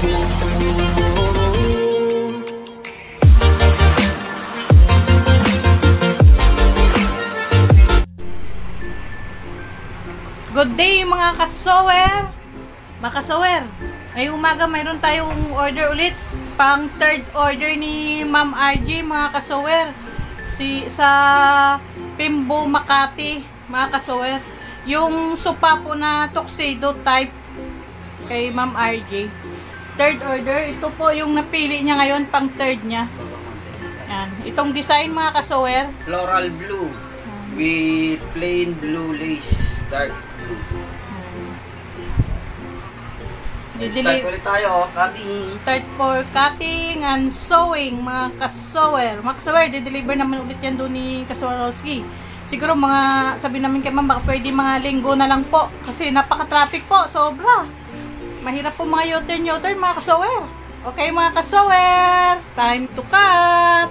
Good day mga kasower! Mga kasower, ngayong umaga mayroon tayong order ulit, pang third order ni Ma'am RJ mga kasower, sa Pimbo, Makati mga kasower. Yung sopa po na Tuxedo type kay Ma'am RJ. Third order, ito po yung napili niya ngayon, pang third niya. Yan. Itong design mga kasower, Floral blue with plain blue lace, dark blue. Start ulit tayo, cutting. Start for cutting and sewing mga kasower. Mga kasower, di-deliver naman ulit yan doon ni Kasowerowski. Siguro mga, sabi namin kay ma'am, baka pwede mga linggo na lang po. Kasi napaka-traffic po, sobra. Mahirap po mga U-turn mga kasower. Okay mga kasower, time to cut!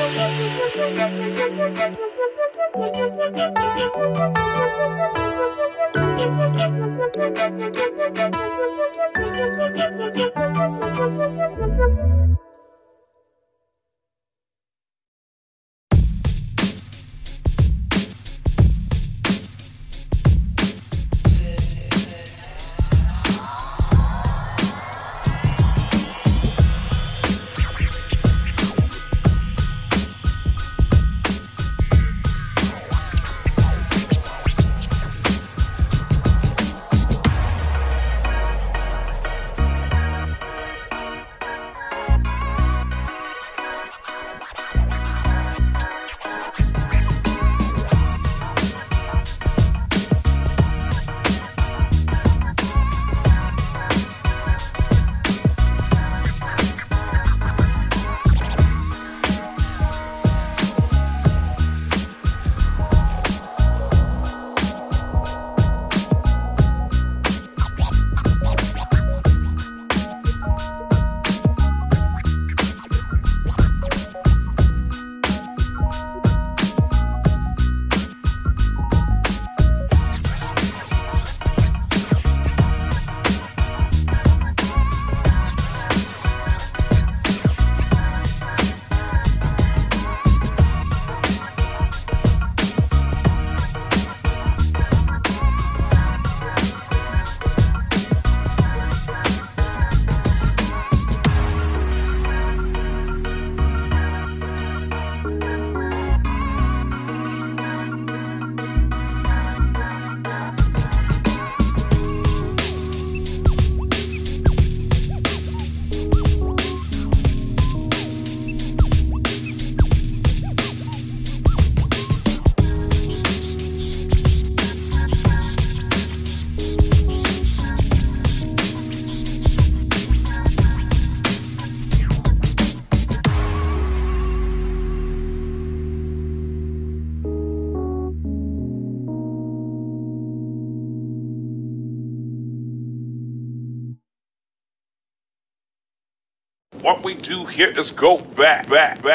What we do here is go back.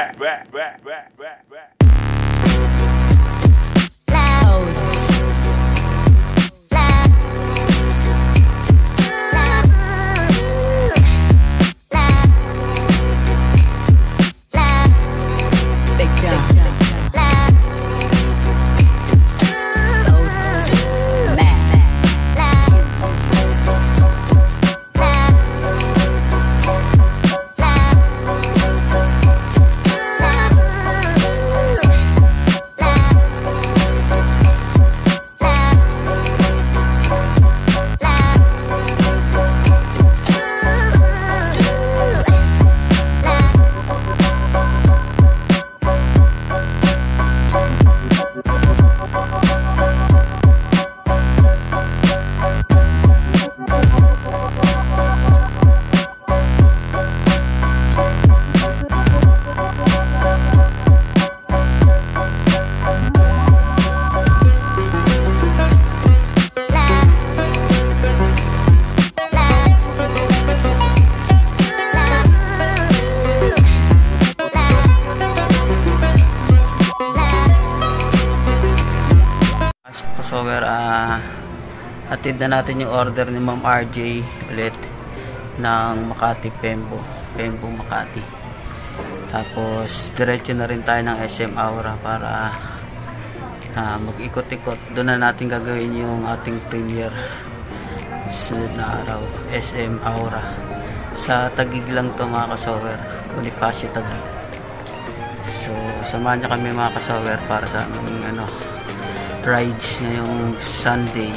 So, atid na natin yung order ni Ma'am RJ ulit ng Makati Pembo Makati. Tapos diretso na rin tayo ng SM Aura para mag-ikot-ikot. Doon na natin gagawin yung ating premiere sunod na araw, SM Aura. Sa Taguig lang to mga kasower, Bonifacio Taguig. So samahan niyo kami mga kasower para sa aming rides ngayong Sunday.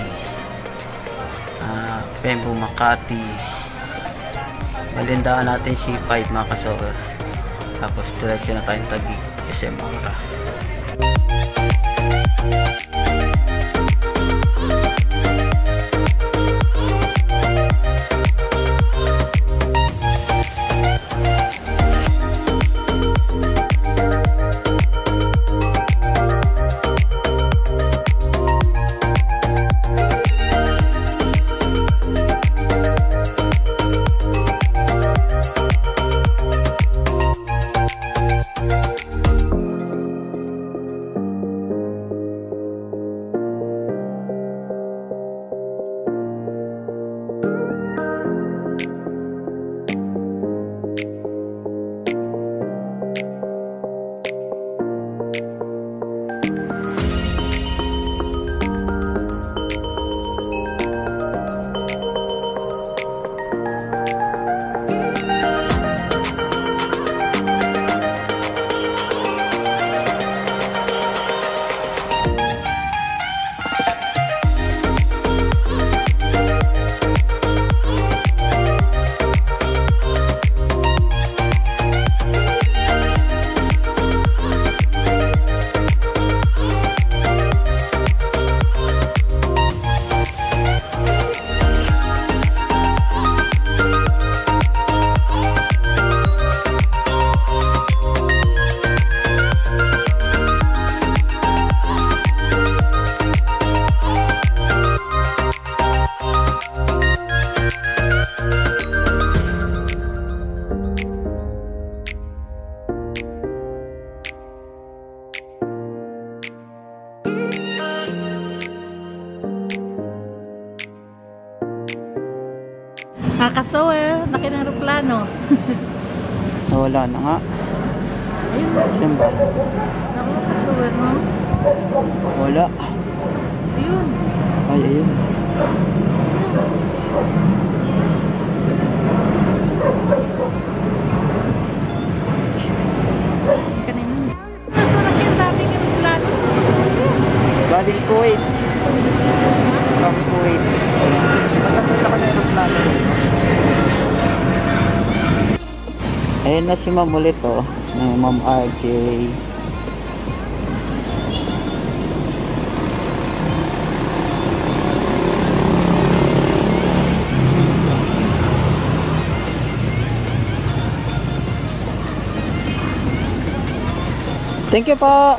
Pembo Makati, balindaan natin C5 mga kasower, tapos diretso na tayong Taguig SM Aura. Mga kasower, laki ng aeroplano. Nawala na nga. Ayun. Saan ba? Naku, kasower, no? Wala. Ayun. Ay, ayun. Kanina. Masarap yung daming aeroplano. Galing Kuwait. From Kuwait. Masakita ko na aeroplano. Ayun na si Ma'am ulit, oh. Ng Ma'am RJ. Thank you po.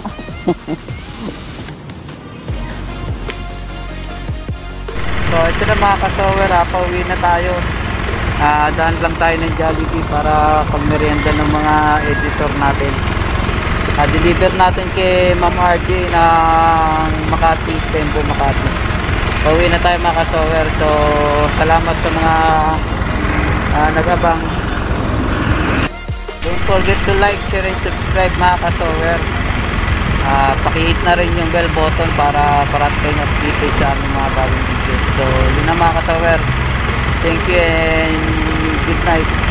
So ito na mga kasower, pauwi na tayo. Daan lang tayo ng Jollibee para pagmerienda ng mga editor natin. Deliver natin kay Ma'am RJ ng Makati, Tempo Makati. Pauwi na tayo mga kasower. So salamat sa mga nag-abang. Don't forget to like, share, and subscribe mga kasower. Pakihit na rin yung bell button para parati kayong updated sa aming mga bagong videos. So yun na mga kasower. Thank you and good night.